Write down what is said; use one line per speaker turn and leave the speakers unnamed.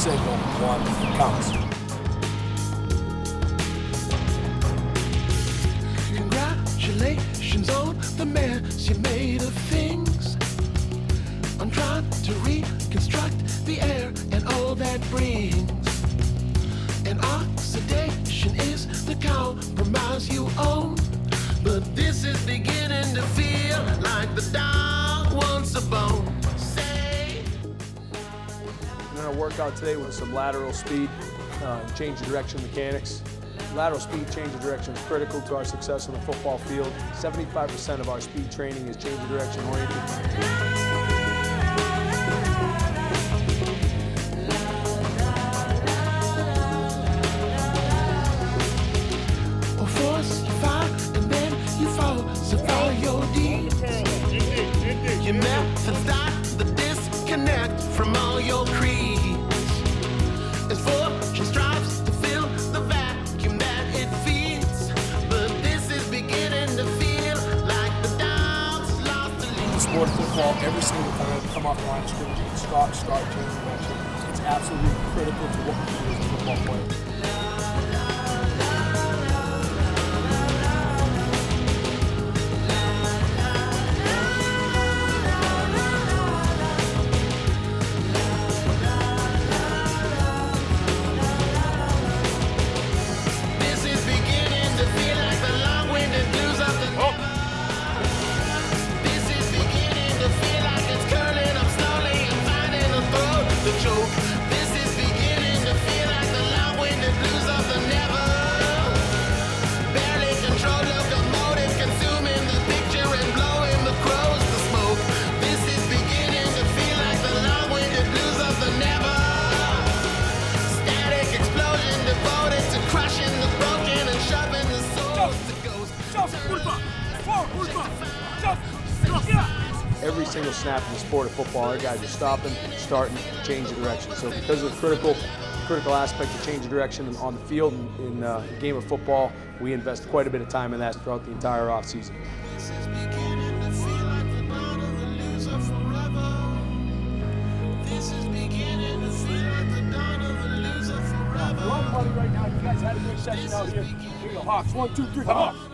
single one counts.
Congratulations on the mess you made of things. I'm trying to reconstruct the air and all that brings. And oxidation is the compromise you own. But this is beginning to feel like the dog wants a bone.
I'm going to work out today with some lateral speed, change of direction mechanics. Lateral speed change of direction is critical to our success on the football field. 75% of our speed training is change of direction oriented.
Your methods start the disconnect from all your creeds. As fortune strives to fill the vacuum that it feeds, but this is beginning to feel like the dog's lost the lead.
In the sport of football, every single time you come off the line of scrimmage, you can start, change direction. It's absolutely critical to what we do as a football player. Every single snap in the sport of football, our guys are stopping, starting, changing direction. So because of the critical aspect of change of direction on the field in the game of football, we invest quite a bit of time in that throughout the entire offseason.
Right now, you guys had a good session out here. Here you go, Hawks. 1, 2, 3, Hawks.